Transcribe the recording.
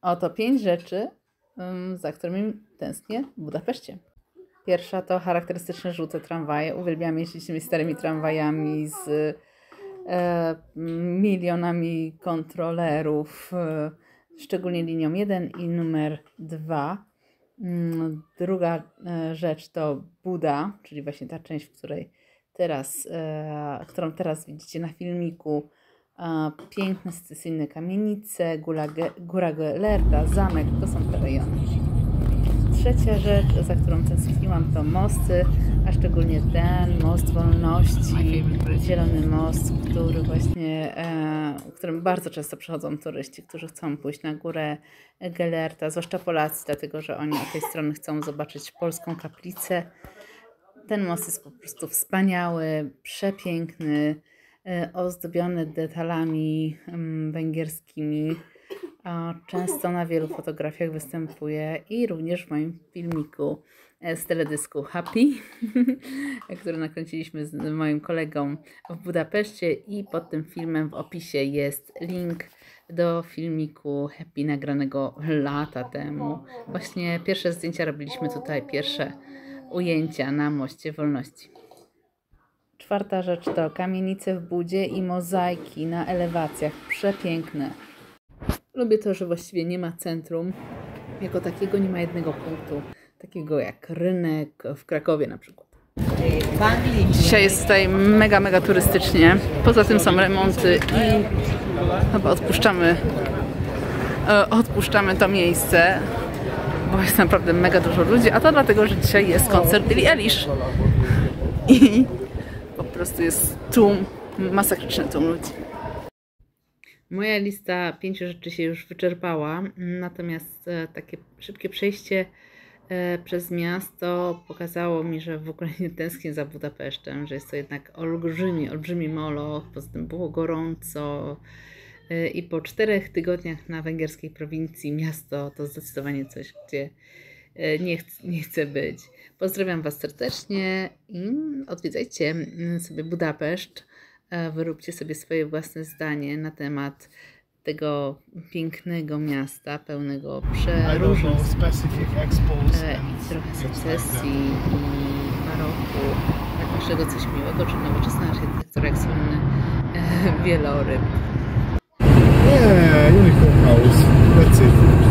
Oto 5 rzeczy, za którymi tęsknię w Budapeszcie. Pierwsza to charakterystyczne żółte tramwaje. Uwielbiam jeździć tymi starymi tramwajami z milionami kontrolerów, szczególnie linią 1 i numer 2. Druga rzecz to Buda, czyli właśnie ta część, którą teraz widzicie na filmiku. Piękne, secesyjne kamienice, Góra Gellérta, zamek, to są te rejony. Trzecia rzecz, za którą tęskniłam, to mosty, a szczególnie ten most wolności, zielony most, którym bardzo często przychodzą turyści, którzy chcą pójść na Górę Gellérta, zwłaszcza Polacy, dlatego że oni od tej strony chcą zobaczyć polską kaplicę. Ten most jest po prostu wspaniały, przepiękny, ozdobiony detalami węgierskimi. Często na wielu fotografiach występuje i również w moim filmiku z teledysku Happy, który nakręciliśmy z moim kolegą w Budapeszcie, i pod tym filmem w opisie jest link do filmiku Happy nagranego lata temu. Właśnie pierwsze zdjęcia robiliśmy tutaj, pierwsze ujęcia na Moście Wolności. Czwarta rzecz to kamienice w Budzie i mozaiki na elewacjach. Przepiękne. Lubię to, że właściwie nie ma centrum. Jako takiego nie ma jednego punktu. Takiego jak rynek w Krakowie na przykład. Dzisiaj jest tutaj mega turystycznie. Poza tym są remonty i chyba odpuszczamy to miejsce, bo jest naprawdę mega dużo ludzi. A to dlatego, że dzisiaj jest koncert Billie Eilish. I po prostu jest tłum, masakryczny tłum ludzi. Moja lista 5 rzeczy się już wyczerpała, natomiast takie szybkie przejście przez miasto pokazało mi, że w ogóle nie tęsknię za Budapesztem, że jest to jednak olbrzymi moloch, poza tym było gorąco i po 4 tygodniach na węgierskiej prowincji miasto to zdecydowanie coś, gdzie nie chcę być. Pozdrawiam Was serdecznie i odwiedzajcie sobie Budapeszt. Wyróbcie sobie swoje własne zdanie na temat tego pięknego miasta, pełnego przeróżnych i trochę secesji i baroku, a każdego coś miłego, czy nowoczesna architektura, jak słynny wieloryb. Yeah, unicorn house. That's it.